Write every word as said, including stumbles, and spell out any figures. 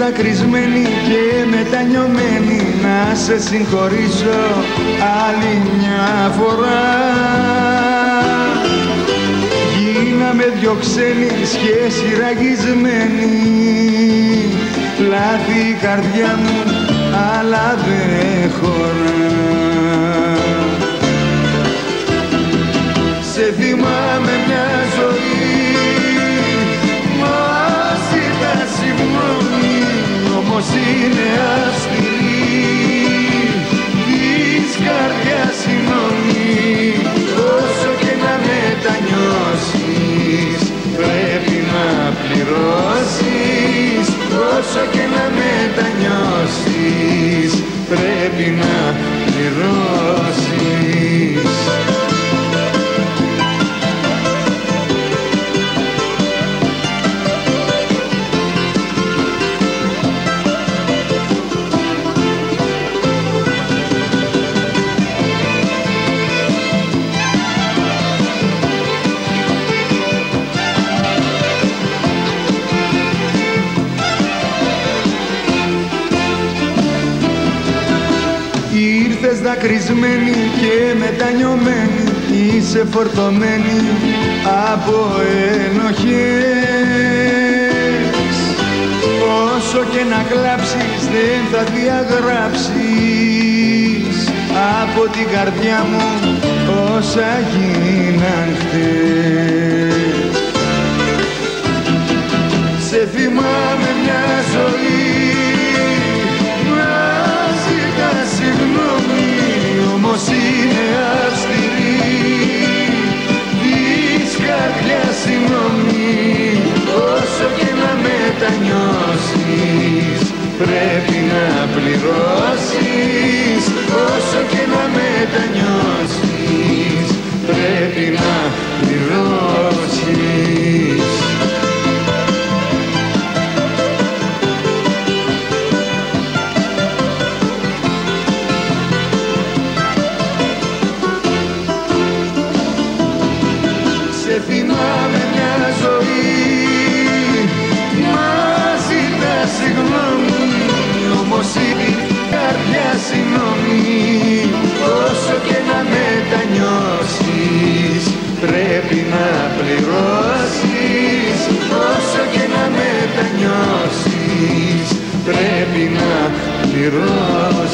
δακρυσμένη και μετανιωμένη να σε συγχωρήσω άλλη μια φορά. Γίναμε δυο ξένοι, σχέση ραγισμένη, λάθη η καρδιά μου αλλά δεν χωρά. Σε θυμάμαι μια ζωή, μα ζητά συγγνώμη, όμως είναι αυστηρή της καρδιάς η νόμη. Όσο και να μετανιώσεις πρέπει να πληρώσεις. Όσο και να μετανιώσεις πρέπει να πληρώσεις. Ήρθες δακρυσμένη και μετανιωμένη, είσαι φορτωμένη από ενοχές. Όσο και να κλάψεις δεν θα διαγράψεις από την καρδιά μου όσα γίναν χτες. Σε θυμάμαι μια ζωή, συγγνώμη, όμως είναι αυστηρή της καρδιάς η νόμη. Όσο και να μετανιώσεις πρέπει να πληρώσεις. Όσο και να μετανιώσεις πρέπει να πληρώσεις. Σε θυμάμαι μια ζωή, μα ζητά συγγνώμη, όμως είναι η καρδιά συγγνώμη. Όσο και να μετανιώσεις πρέπει να πληρώσεις. Όσο και να μετανιώσεις πρέπει να πληρώσεις.